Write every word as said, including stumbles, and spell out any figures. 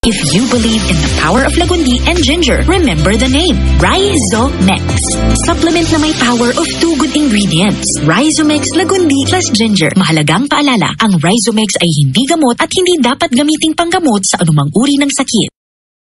If you believe in the power of lagundi and ginger, remember the name, Rhizomex. Supplement na may power of two good ingredients, Rhizomex, lagundi plus ginger. Mahalagang paalala, ang Rhizomex ay hindi gamot at hindi dapat gamiting panggamot sa anumang uri ng sakit.